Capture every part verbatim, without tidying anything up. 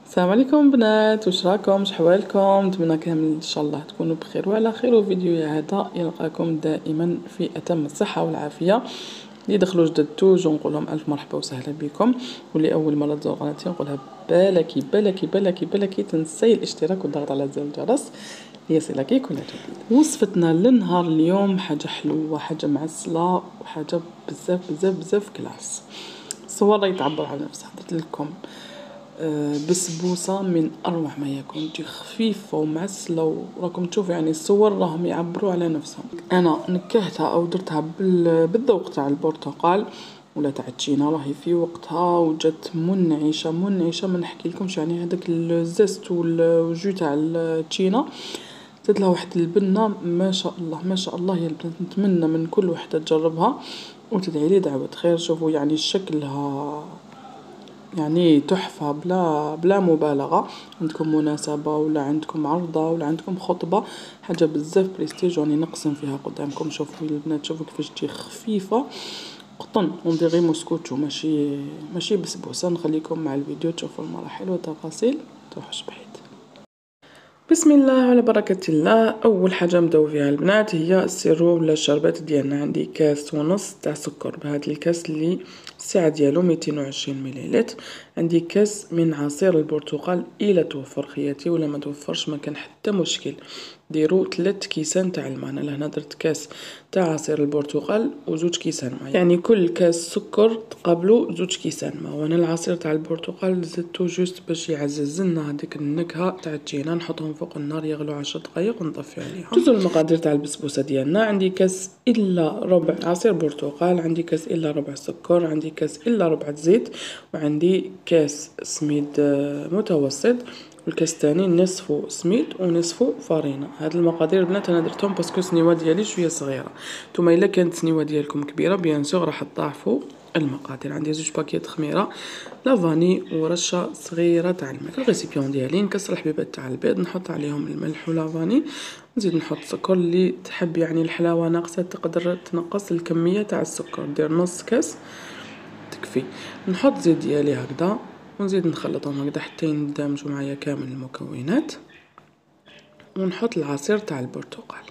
السلام عليكم بنات، واش راكم؟ شحوالكم؟ نتمنى كامل ان شاء الله تكونوا بخير وعلى خير. وفيديو هذا يلقاكم دائما في اتم الصحه والعافيه. اللي دخلوا جدد توجو نقول لهم الف مرحبا وسهلا بكم، واللي اول مره تزور قناتي نقولها بالكي بالكي بالكي بالكي تنسي الاشتراك والضغط على زر الجرس ليصلك كل جديد. وصفتنا للنهار اليوم حاجه حلوه، حاجه معسله، وحاجه بزاف بزاف بزاف كلاس. الصور راهي تعبر على نفسها. درت لكم بسبوسه من اروع ما يكون، تجي خفيفه ومعسله، وراكم تشوفوا يعني الصور راهم يعبروا على نفسهم. انا نكهتها او درتها بالذوق تاع البرتقال ولا تاع التشينا، راهي في وقتها وجات منعشه منعشه ما نحكي لكمش. يعني هذاك الزست والجو تاع التشينا زدت لها واحد البنه ما شاء الله ما شاء الله يا البنات. نتمنى من كل وحده تجربها وتدعي لي دعوه خير. شوفوا يعني شكلها يعني تحفة بلا بلا مبالغة. عندكم مناسبة ولا عندكم عرضة ولا عندكم خطبة، حاجة بزاف بريستيج راني نقسم فيها قدامكم. شوفوا البنات، شوفوا كيفاش تجي خفيفة قطن ونديري موسكوتشو، ماشي ماشي بسبوسة. نخليكم مع الفيديو تشوفوا المراحل والتفاصيل. تروحوش بعيد. بسم الله على بركة الله. اول حاجه نبداو فيها البنات هي السيرو ولا الشربات ديالنا. عندي كاس ونص تاع سكر بهذا الكاس اللي السعه ديالو مئتين وعشرين مليلتر. عندي كاس من عصير البرتقال الى توفر خياتي، ولا ما توفرش ما كان حتى مشكل. ديروا ثلاث كيسان تاع الماء. انا لهنا درت كاس تاع عصير البرتقال وزوج كيسان ماء، يعني كل كاس سكر تقابلوا زوج كيسان ماء. وانا العصير تاع البرتقال زدته جوست باش يعزز لنا هذيك النكهه تاع التشينا. نحطهم فوق النار يغلوا عشر دقائق ونطفي عليهم. جزء المقادير تاع البسبوسه ديالنا. عندي كاس الا ربع عصير برتقال، عندي كاس الا ربع سكر، عندي كاس الا ربع زيت، وعندي كاس سميد متوسط، والكاس الثاني نصفو سميد ونصفو فارينه. هاد المقادير البنات انا درتهم باسكو السنيوه ديالي شويه صغيره. نتوما الا كانت السنيوه ديالكم كبيره بيان سور راح تضاعفوا المقادير. عندي زوج باكيت خميره لافاني ورشه صغيره تاع الماء. الريسيبيون ديالي نكسر الحبيبات تاع البيض، نحط عليهم الملح ولافاني، نزيد نحط سكر. اللي تحب يعني الحلاوه ناقصه تقدر تنقص الكميه تاع السكر، دير نص كاس تكفي. نحط زيت ديالي هكذا ونزيد نخلطهم هكذا حتى يندمجوا معايا كامل المكونات، ونحط العصير تاع البرتقال.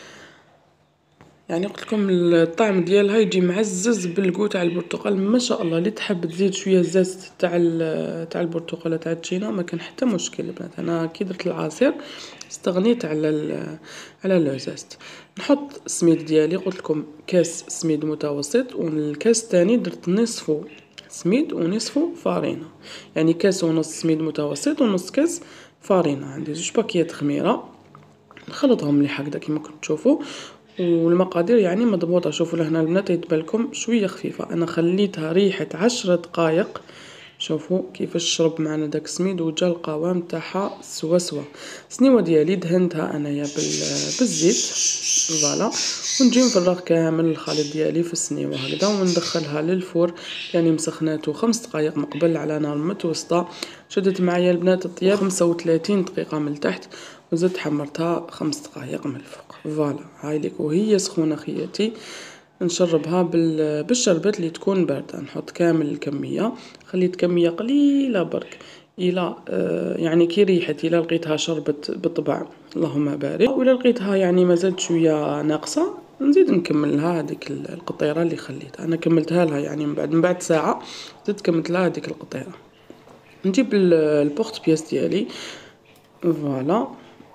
يعني قلت لكم الطعم ديالها يجي معزز بالقو تاع البرتقال ما شاء الله. اللي تحب تزيد شويه زست تاع تاع البرتقاله تاع التشينا ما كان حتى مشكل البنات. انا كي درت العصير استغنيت على على لو زست. نحط السميد ديالي، قلت لكم كاس سميد متوسط، والكاس الثاني درت نصفه سميد ونصفه فارينه، يعني كاس ونص سميد متوسط ونص كاس فارينه. عندي زوج باكيات خميره نخلطهم مليح هكذا كيما كنتو تشوفوا. والمقادير يعني مضبوطه. شوفوا لهنا البنات يتبان لكم شويه خفيفه. انا خليتها ريحه عشر دقائق. شوفوا كيفاش شرب معنا داك السميد وجا القوام تاعها سوا سوا. السنيوه ديالي دهنتها انايا بالزيت فوالا، ونجي نفرغ كامل الخليط ديالي في السنيوه هكذا وندخلها للفور. يعني مسخناته خمس دقائق مقبل على نار متوسطه. شدت معايا البنات الطياب خمسة وثلاثين دقيقه من التحت، وزدت حمرتها خمس دقائق من الفوق. فوالا هاي ليك وهي سخونه خياتي نشربها بالشربات اللي تكون بارده. نحط كامل الكميه، خليت كميه قليله برك الى آه يعني كي ريحت. الى لقيتها شربت بالطبع اللهم بارك، ولا لقيتها يعني مازالت شويه ناقصه نزيد نكمل لها هذيك القطيره اللي خليتها. انا كملتها لها يعني من بعد من بعد ساعه زدت كملت لها هذيك القطيره. نجيب البورت بياس ديالي فوالا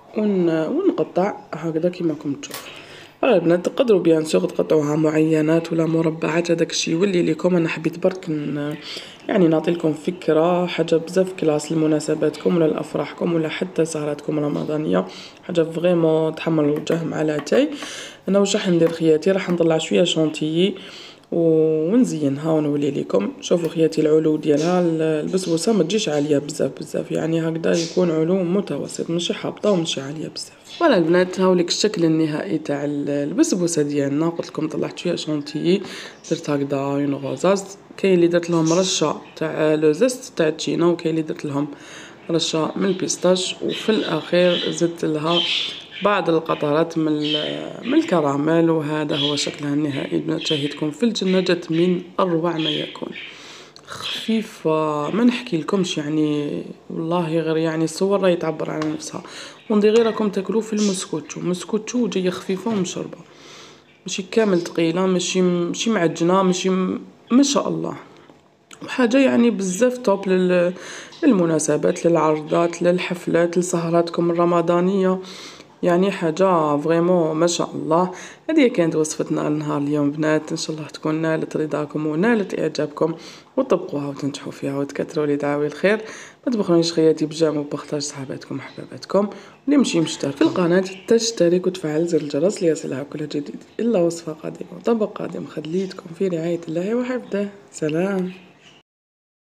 ونقطع هكذا كيما راكم تشوفوا. فوالا البنات تقدروا بيان سور تقطعوها معينات ولا مربعات، هذاك الشيء يولي لكم. انا حبيت برك يعني نعطي لكم فكره، حاجه بزاف كلاس لمناسباتكم ولا لافراحكم ولا حتى سهراتكم رمضانيه، حاجه فريمون تحمر الوجه مع لاتاي. انا واش راح ندير خياتي؟ راح نطلع شويه شونتيي ونزينها ونولي لكم. شوفوا خياتي العلو ديالها البسبوسه ما تجيش عاليه بزاف بزاف، يعني هكذا يكون علو متوسط ماشي هابطه وماشي عاليه بزاف. فوالا البنات هاوليك الشكل النهائي تاع البسبوسه ديالنا. قلت لكم طلعت شويه شونتيي، درت هكذا اون غوزاز. كاين اللي درت لهم رشه تاع لو زست تاع التشينا، وكاين اللي درت لهم رشه من البيستاش، وفي الاخير زدت لها بعض القطرات من من الكراميل. وهذا هو شكلها النهائي. البنات شاهدكم في الجنه جات من اروع ما يكون. خفيفة ما نحكي لكمش يعني، والله غير يعني الصور راهي تعبر على نفسها. وندير غير راكم تاكلوه في المسكوتشو، مسكوتشو جايه خفيفة ومشربة، ماشي كامل تقيلة، ماشي ماشي معجنة، ماشي م- ما شاء الله. وحاجة يعني بزاف توب لل... للمناسبات، للعرضات، للحفلات، لسهراتكم الرمضانية، يعني حاجة فريمون ما شاء الله. هذه كانت وصفتنا لنهار اليوم بنات، ان شاء الله تكون نالت رضاكم ونالت اعجابكم، وطبقوها وتنجحوا فيها وتكثروا لي دعاوي الخير. ما تبخلونيش خياتي بجام وبختار صحاباتكم وحباباتكم، واللي مشي مشترك في القناة تشترك وتفعل زر الجرس ليصلها كل جديد. إلا وصفة قادمة وطبق قادم، خليتكم في رعاية الله وحفظه. سلام.